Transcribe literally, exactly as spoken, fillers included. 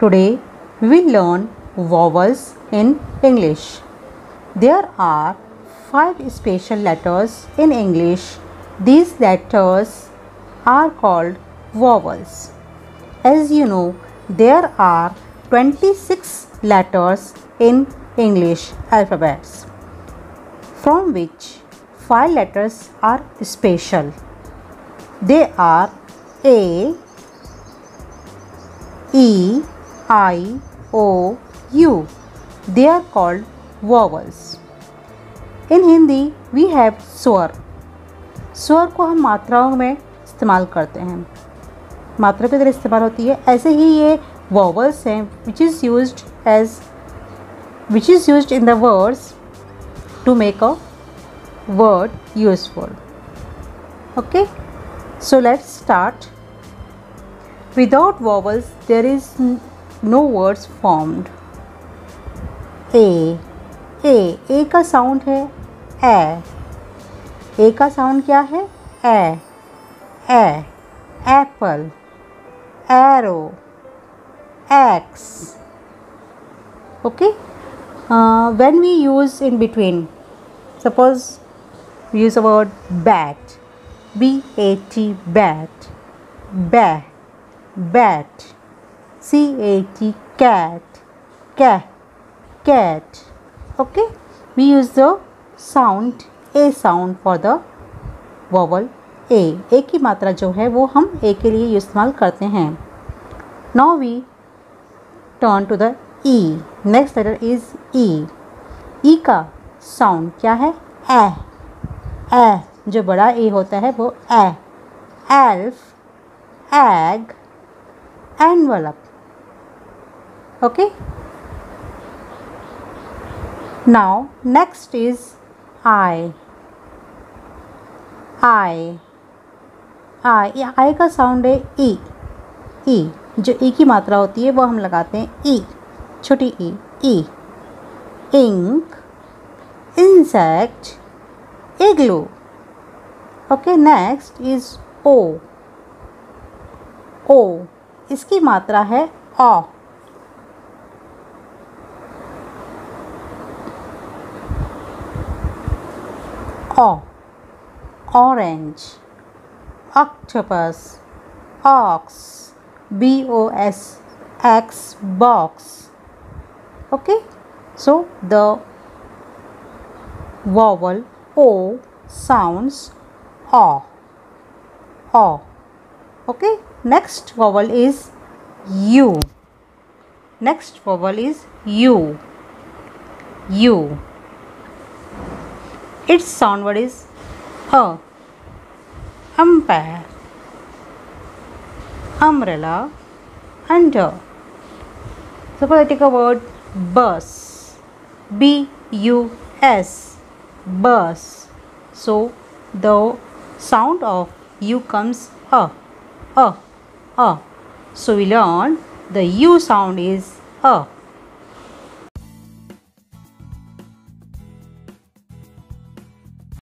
Today we will learn vowels in English. There are five special letters in English. These letters are called vowels. As you know, there are twenty-six letters in English alphabets, from which five letters are special. They are A, E, I, O, U. They are called vowels. In Hindi we have स्वर. स्वर को हम मात्राओं में इस्तेमाल करते हैं, मात्रा की तरह इस्तेमाल होती है. ऐसे ही ये vowels हैं which is used as which is used in the words to make a word useful. Okay, so let's start. Without vowels there is no words formed. A, A, A का साउंड है ए. A का sound क्या है? ए, ए. Apple, arrow, axe. Okay. Uh, when we use in between, suppose we use the word bat, B A T, bat, ba, bat, C A T, cat, cat, cat. Okay, we use the sound A sound for the vowel A. A की मात्रा जो है वो हम A के लिए इस्तेमाल करते हैं. Now we turn to the E. Next letter is E. E का साउंड क्या है? ए, ए. जो बड़ा ए होता है वो ए. Elf, egg, envelope. Okay. Now next is I. I. I. I का साउंड है ई. ई. जो ई की मात्रा होती है वो हम लगाते हैं ई, छोटी ई. ई. Ink, insect, igloo. Okay, next is O. O. इसकी मात्रा है ओ. O. Orange, octopus, ox, B O S X, box. Okay, so the vowel O sounds O. O. Okay, next vowel is U. Next vowel is U. U. Its sound word is A. Umpire, umbrella, under. Suppose I take a word bus, B U S, bus. So the sound of U comes A, A, A. So we learn the U sound is A.